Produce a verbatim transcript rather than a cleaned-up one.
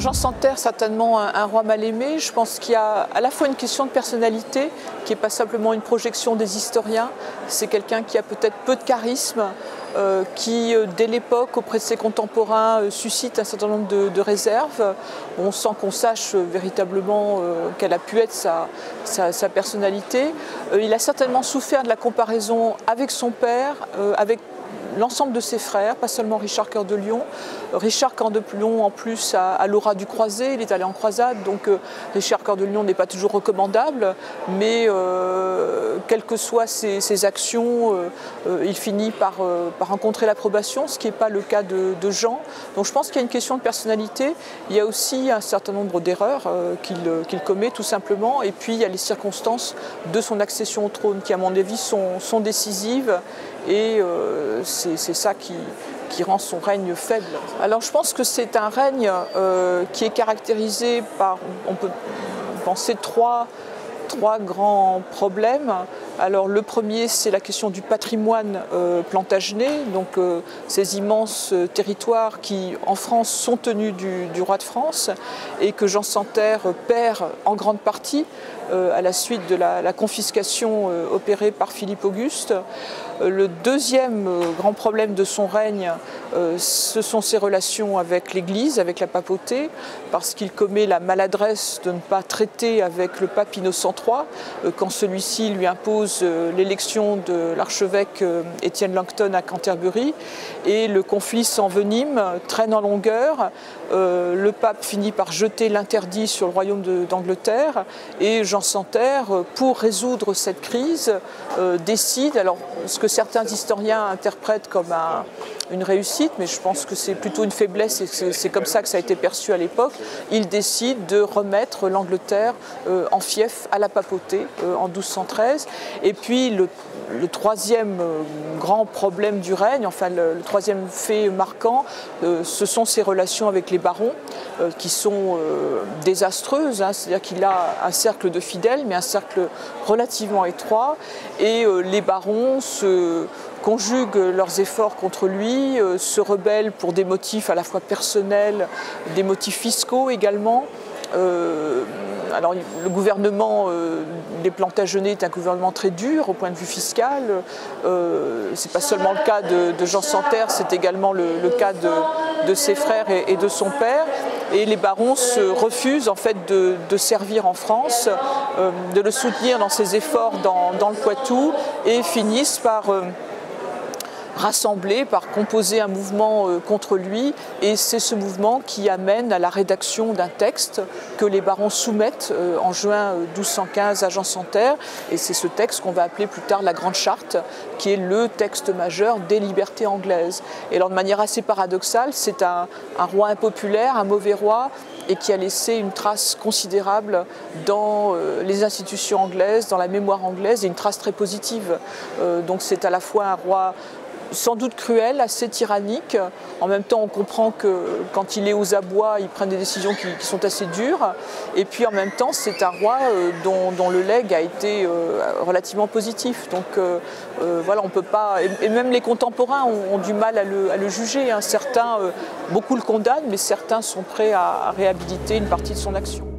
Jean Santerre, certainement un, un roi mal aimé. Je pense qu'il y a à la fois une question de personnalité, qui n'est pas simplement une projection des historiens. C'est quelqu'un qui a peut-être peu de charisme, euh, qui, euh, dès l'époque, auprès de ses contemporains, euh, suscite un certain nombre de, de réserves. On sent qu'on sache euh, véritablement euh, quelle a pu être sa, sa, sa personnalité. Euh, il a certainement souffert de la comparaison avec son père, euh, avec l'ensemble de ses frères, pas seulement Richard Cœur de Lion. Richard Cœur de Lion, en plus, a, a l'aura du croisé, il est allé en croisade, donc euh, Richard Cœur de Lion n'est pas toujours recommandable, mais euh, quelles que soient ses, ses actions, euh, euh, il finit par, euh, par rencontrer l'approbation, ce qui n'est pas le cas de, de Jean. Donc je pense qu'il y a une question de personnalité, il y a aussi un certain nombre d'erreurs euh, qu'il qu'il commet tout simplement, et puis il y a les circonstances de son accession au trône qui, à mon avis, sont, sont décisives, et euh, c'est ça qui, qui rend son règne faible. Alors je pense que c'est un règne euh, qui est caractérisé par, on peut penser, trois, trois grands problèmes. Alors le premier, c'est la question du patrimoine euh, plantagenet, donc euh, ces immenses euh, territoires qui, en France, sont tenus du, du roi de France et que Jean Santerre perd en grande partie euh, à la suite de la, la confiscation euh, opérée par Philippe Auguste. Euh, le deuxième euh, grand problème de son règne, euh, ce sont ses relations avec l'Église, avec la papauté, parce qu'il commet la maladresse de ne pas traiter avec le pape Innocent trois, euh, quand celui-ci lui impose l'élection de l'archevêque Étienne Langton à Canterbury, et le conflit s'envenime, traîne en longueur. Euh, le pape finit par jeter l'interdit sur le royaume d'Angleterre, et Jean Santerre, pour résoudre cette crise, euh, décide, alors ce que certains historiens interprètent comme un, une réussite, mais je pense que c'est plutôt une faiblesse, et c'est comme ça que ça a été perçu à l'époque, il décide de remettre l'Angleterre euh, en fief à la papauté euh, en douze cent treize. Et puis le, le troisième euh, grand problème du règne, enfin le, le troisième fait marquant, euh, ce sont ses relations avec les barons, euh, qui sont euh, désastreuses, hein, c'est-à-dire qu'il a un cercle de fidèles, mais un cercle relativement étroit, et euh, les barons se conjuguent leurs efforts contre lui, euh, se rebellent pour des motifs à la fois personnels, des motifs fiscaux également. Euh, alors le gouvernement euh, des Plantagenets est un gouvernement très dur au point de vue fiscal. Euh, c'est pas seulement le cas de, de Jean Santerre, c'est également le, le cas de, de ses frères et, et de son père. Et les barons se refusent en fait de, de servir en France, euh, de le soutenir dans ses efforts dans, dans le Poitou, et finissent par euh, rassembler, par composer un mouvement contre lui, et c'est ce mouvement qui amène à la rédaction d'un texte que les barons soumettent en juin douze cent quinze à Jean Santerre, et c'est ce texte qu'on va appeler plus tard la Grande Charte, qui est le texte majeur des libertés anglaises. Et alors de manière assez paradoxale, c'est un, un roi impopulaire, un mauvais roi, et qui a laissé une trace considérable dans euh, les institutions anglaises, dans la mémoire anglaise, et une trace très positive. Euh, donc c'est à la fois un roi sans doute cruel, assez tyrannique. En même temps, on comprend que quand il est aux abois, il prend des décisions qui, qui sont assez dures. Et puis en même temps, c'est un roi euh, dont, dont le legs a été euh, relativement positif. Donc euh, euh, voilà, on peut pas. Et, et même les contemporains ont, ont du mal à le, à le juger. Hein. Certains, euh, beaucoup le condamnent, mais certains sont prêts à, à réhabiliter une partie de son action.